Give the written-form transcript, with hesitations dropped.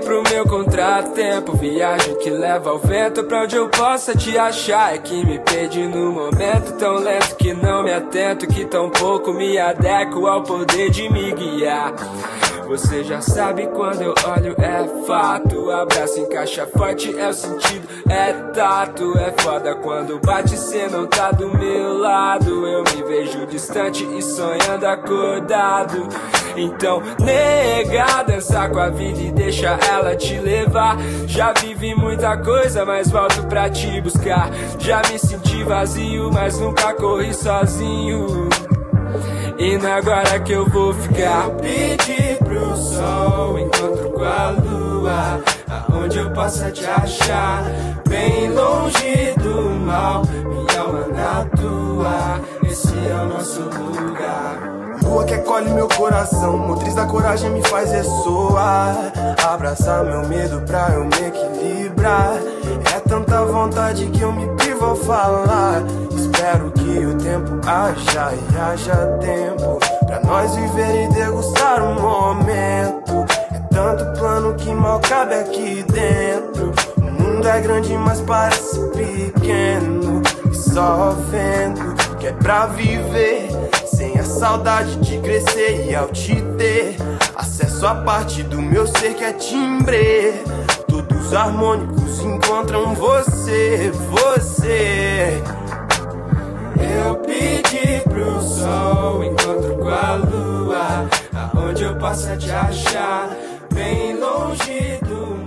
pro meu contratempo, viagem que leva ao vento, pra onde eu possa te achar. É que me perdi no momento tão lento que não me atento, que tão pouco me adequo ao poder de me guiar. Você já sabe, quando eu olho é fato, abraço encaixa forte, é o sentido, é tato. É foda quando bate, cê não tá do meu lado, eu me vejo distante e sonhando acordado. Então nega, dança com a vida e deixa ela te levar. Já vivi muita coisa, mas volto pra te buscar. Já me senti vazio, mas nunca corri sozinho. E não é agora que eu vou ficar. Eu pedi pro sol, encontro com a lua, aonde eu possa te achar, bem longe do mal, minha alma na tua, esse é o nosso lugar. Lua que acolhe meu coração, motriz da coragem me faz ressoar. Abraçar meu medo pra eu me equilibrar. É tanta vontade que eu me privo ao falar. Espero que o tempo haja e haja tempo pra nós viver e degustar um momento. É tanto plano que mal cabe aqui dentro. O mundo é grande, mas parece pequeno. E só vendo que é pra viver, sem a saudade de crescer. E ao te ter acesso a parte do meu ser que é timbre, todos harmônicos encontram você, você. Eu pedi pro sol, encontro com a lua, aonde eu possa te achar, bem longe do